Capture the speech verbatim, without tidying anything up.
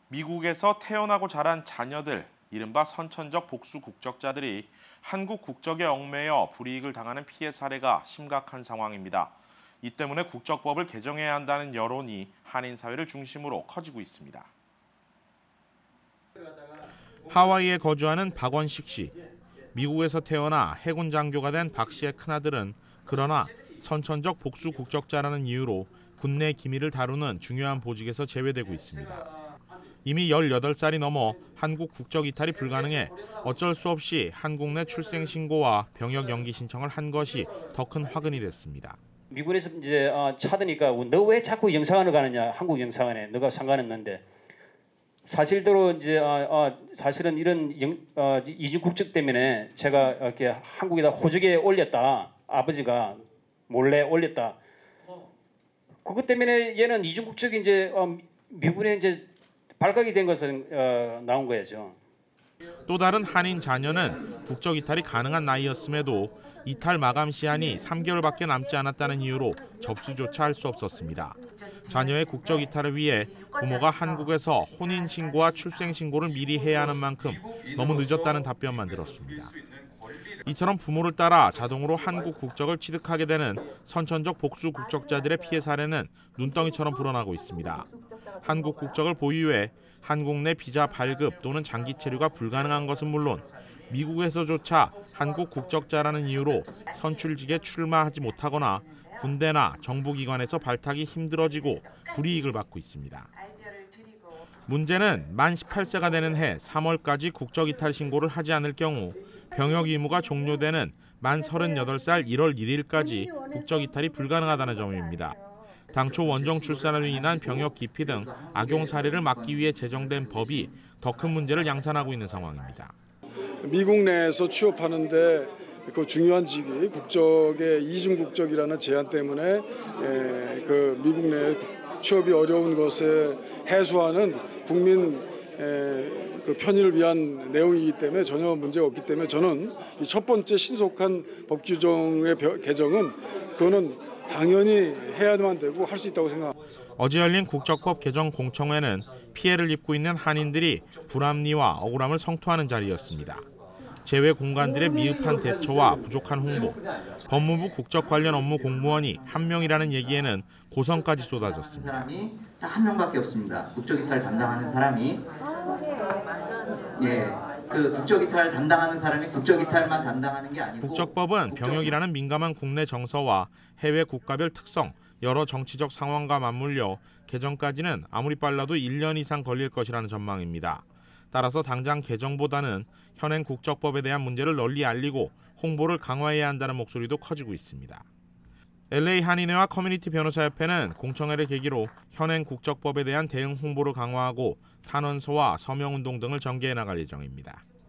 미국에서 태어나고 자란 자녀들, 이른바 선천적 복수 국적자들이 한국 국적에 얽매여 불이익을 당하는 피해 사례가 심각한 상황입니다. 이 때문에 국적법을 개정해야 한다는 여론이 한인 사회를 중심으로 커지고 있습니다. 하와이에 거주하는 박원식 씨. 미국에서 태어나 해군 장교가 된 박 씨의 큰아들은 그러나 선천적 복수 국적자라는 이유로 군내 기밀을 다루는 중요한 보직에서 제외되고 있습니다. 이미 열여덟 살이 넘어 한국 국적 이탈이 불가능해 어쩔 수 없이 한국 내 출생 신고와 병역 연기 신청을 한 것이 더 큰 화근이 됐습니다. 미군에서 이제 어, 찾으니까 너 왜 자꾸 영사관을 가느냐, 한국 영사관에 너가 상관없는데 사실대로 이제 어, 어, 사실은 이런 영, 어, 이중 국적 때문에 제가 이렇게 한국에다 호적에 올렸다, 아버지가 몰래 올렸다. 그것 때문에 얘는 이중 국적이 이제 어, 미군에 이제 발각이 된 것은 어, 나온 거죠. 또 다른 한인 자녀는 국적 이탈이 가능한 나이였음에도 이탈 마감 시한이 삼 개월밖에 남지 않았다는 이유로 접수조차 할 수 없었습니다. 자녀의 국적 이탈을 위해 부모가 한국에서 혼인 신고와 출생 신고를 미리 해야 하는 만큼 너무 늦었다는 답변만 들었습니다. 이처럼 부모를 따라 자동으로 한국 국적을 취득하게 되는 선천적 복수 국적자들의 피해 사례는 눈덩이처럼 불어나고 있습니다. 한국 국적을 보유해 한국 내 비자 발급 또는 장기 체류가 불가능한 것은 물론 미국에서조차 한국 국적자라는 이유로 선출직에 출마하지 못하거나 군대나 정부기관에서 발탁이 힘들어지고 불이익을 받고 있습니다. 문제는 만 십팔 세가 되는 해 삼월까지 국적 이탈 신고를 하지 않을 경우 병역 의무가 종료되는 만 서른여덟 살 일월 일일까지 국적 이탈이 불가능하다는 점입니다. 당초 원정 출산으로 인한 병역 기피 등 악용 사례를 막기 위해 제정된 법이 더 큰 문제를 양산하고 있는 상황입니다. 미국 내에서 취업하는데 그 중요한 직위 국적의 이중 국적이라는 제한 때문에 에, 그 미국 내 취업이 어려운 것에 해소하는 국민 에, 그 편의를 위한 내용이기 때문에 전혀 문제가 없기 때문에 저는 이 첫 번째 신속한 법 규정의 개정은 그거는 당연히 해야만 되고 할 수 있다고 생각합니다. 어제 열린 국적법 개정 공청회는 피해를 입고 있는 한인들이 불합리와 억울함을 성토하는 자리였습니다. 재외 공간들의 미흡한 대처와 부족한 홍보, 법무부 국적 관련 업무 공무원이 한 명이라는 얘기에는 고성까지 쏟아졌습니다. 사람이 딱 한 명밖에 없습니다. 국적 이탈 담당하는 사람이 예, 그 국적 이탈 담당하는 사람이 국적 이탈만 담당하는 게 아니고 국적법은 병역이라는 민감한 국내 정서와 해외 국가별 특성, 여러 정치적 상황과 맞물려 개정까지는 아무리 빨라도 일 년 이상 걸릴 것이라는 전망입니다. 따라서 당장 개정보다는 현행 국적법에 대한 문제를 널리 알리고 홍보를 강화해야 한다는 목소리도 커지고 있습니다. 엘에이 한인회와 커뮤니티 변호사협회는 공청회를 계기로 현행 국적법에 대한 대응 홍보를 강화하고 탄원서와 서명운동 등을 전개해 나갈 예정입니다.